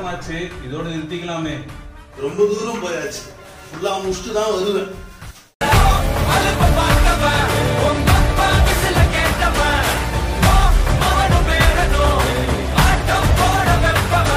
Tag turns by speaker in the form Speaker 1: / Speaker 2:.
Speaker 1: ஆச்சு, இதோட நிறுத்திக்கலாமே.
Speaker 2: ரொம்ப தூரம் போயாச்சு. ஃபுல்லா முடிச்சுட்டு தான் வருவேன்.